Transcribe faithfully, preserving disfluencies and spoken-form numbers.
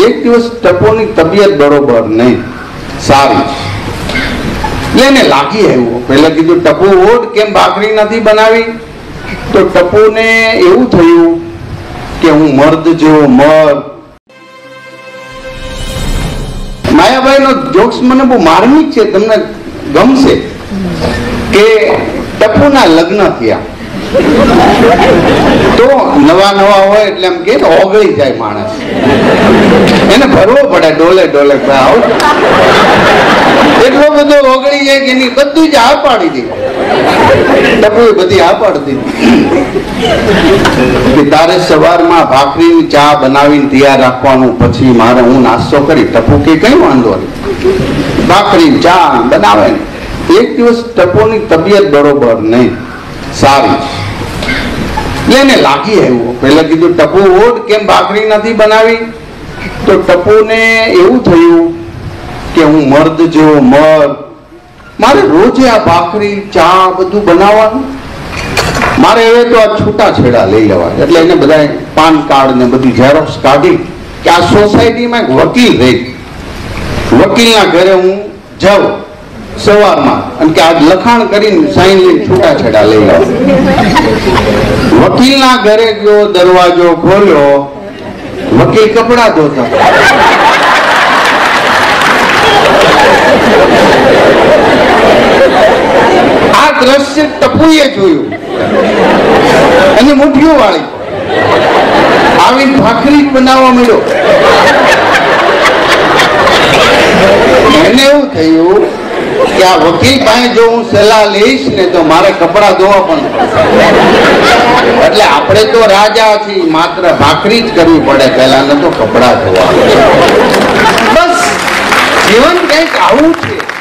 એક દિવસ ટપુની તબિયત બરોબર નહીં, સારી એને લાગી આવ્યું. પેલા કીધું ટપુ ઓટ કેમ ભાખરી નથી બનાવી? તો ટપુને એવું થયું કે હું મર્દ જેવો મર્દ. માયાભાઈ નો જોક્સ મને બહુ માર્મિક છે, તમને ગમશે. કે ટપુના લગ્ન થયા તો નવા નવા હોય એટલે એમ કે ઓગળી જાય માણસ, એને ભરવો પડે ડોલે ડોલે. એટલો બધો ઓગળી જાય કે એની બધું જ આ પાડી દીધું. ટપુએ બધી આ પાડી દીધી. તારે સવારમાં ભાખરી ચા બનાવીને તૈયાર રાખવાનું, પછી મારે હું નાસ્તો કરી. ટપુ કે કઈ વાંધો નહીં, ભાખરી ચા બનાવે. એક દિવસ ટપુની તબિયત બરોબર નહીં, સારી એને લાગી આવ્યું. પેલા કીધું ટપુ ઓટ કેમ ભાખરી નથી બનાવી? તો ટપુને એવું થયું કે હું મર્દ જેવો મર્દ, મારે રોજે આ ભાખરી ચા બધું બનાવવાનું, મારે હવે તો આ છૂટા છેડા લઈ લેવા. એટલે એને બધા પાન કાર્ડ ને બધી ઝેરોક્સ કાઢી કે આ સોસાયટીમાં એક વકીલ રહે, વકીલના ઘરે હું જાઉં સવારમાં અને કે આજ લખાણ કરીને સાઈન લઈને છૂટા છેડા લઈ લેવા. વકીલના ઘરે ગયો, દરવાજો ખોલ્યો, વકીલ કપડા ધોતા. આ દ્રશ્ય ટપુએ જોયું અને મુઠ્ઠીઓ વાળી આવી ભાખરી બનાવવા મળ્યો. એને એવું થયું કે આ વકીલ પાસે જો હું સલાહ લઈશ ને તો મારે કપડા ધોવા પણ પડે. એટલે આપણે તો રાજા છીએ, માત્ર ભાખરી જ કરવી પડે, પહેલા ન તો કપડા ધોવા. બસ જીવન કઈક આવું છે.